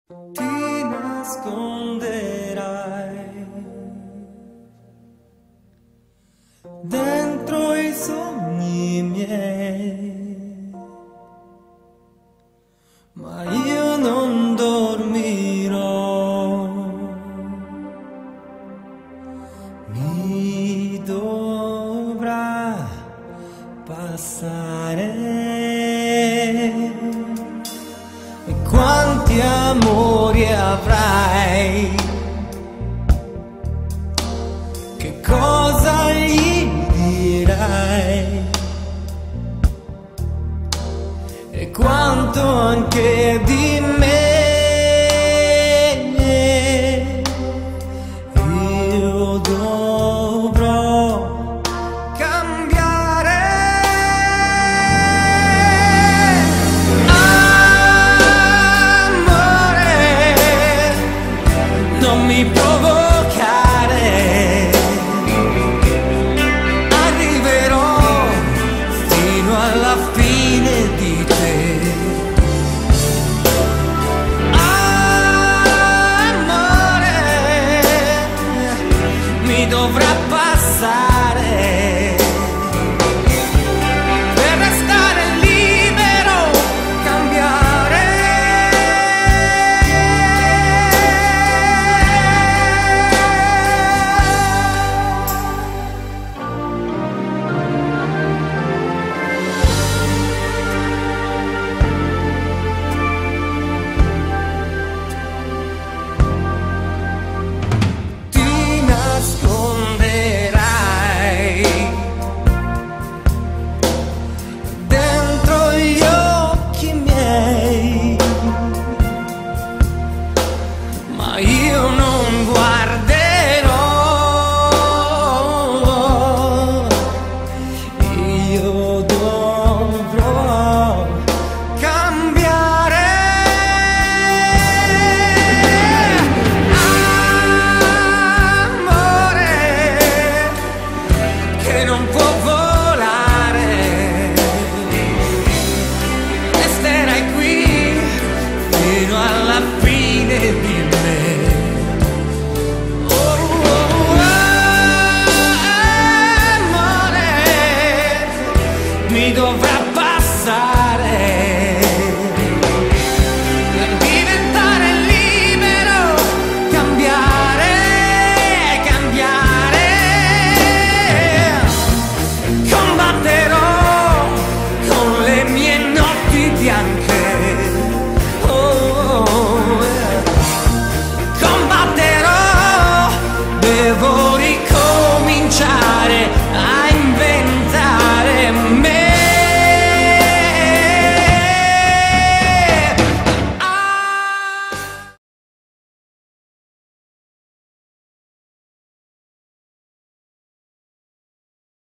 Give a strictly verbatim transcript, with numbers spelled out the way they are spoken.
Ti nasconderai dentro i sogni miei, ma io non dormirò. Mi dovrà passare. E quanti amori avrai? Che cosa gli dirai? E quanto anche di me io dovrò cambiare. Amore, non mi provocare, arriverò fino alla fine di te. Amore, mi dovrà passare per restare libero, cambiare. Ti nasconderai dentro gli occhi miei, ma io non guarderò. Io dovrò cambiare. Amore, che non può volare, resterai qui fino alla fine.